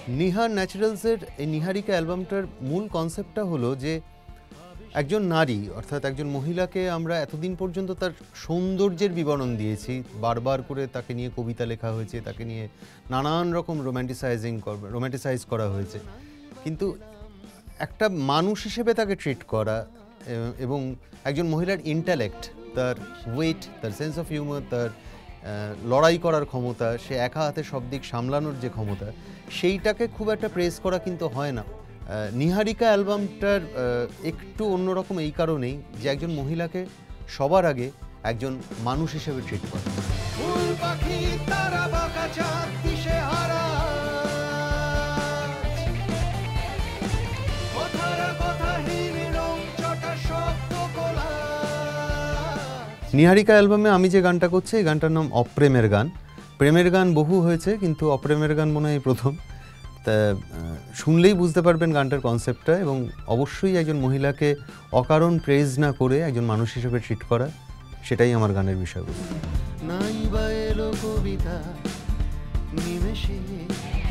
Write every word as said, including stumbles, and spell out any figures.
নিহার ন্যাচারালসের এই নিহারিকা অ্যালবামটার মূল কনসেপ্টটা হলো যে একজন নারী অর্থাৎ একজন মহিলাকে আমরা এতদিন পর্যন্ত তার সৌন্দর্যের বিবরণ দিয়েছি, বারবার করে তাকে নিয়ে কবিতা লেখা হয়েছে, তাকে নিয়ে নানান রকম রোম্যান্টিসাইজিং রোম্যান্টিসাইজ করা হয়েছে, কিন্তু একটা মানুষ হিসেবে তাকে ট্রিট করা এবং একজন মহিলার ইন্টেলেক্ট, তার ওয়েট, তার সেন্স অফ হিউমার, তার লড়াই করার ক্ষমতা, সে একা হাতে সব দিক সামলানোর যে ক্ষমতা, সেইটাকে খুব একটা প্রেস করা কিন্তু হয় না। নিহারিকা অ্যালবামটার একটু অন্যরকম এই কারণেই যে একজন মহিলাকে সবার আগে একজন মানুষ হিসেবে ট্রিট করে। নিহারিকা অ্যালবামে আমি যে গানটা করছি এই গানটার নাম অপ্রেমের গান। প্রেমের গান বহু হয়েছে, কিন্তু অপ্রেমের গান মনে হয় প্রথম। তা শুনলেই বুঝতে পারবেন গানটার কনসেপ্টটা, এবং অবশ্যই একজন মহিলাকে অকারণ প্রেজ না করে একজন মানুষ হিসেবে ট্রিট করা, সেটাই আমার গানের বিষয়বস্তু।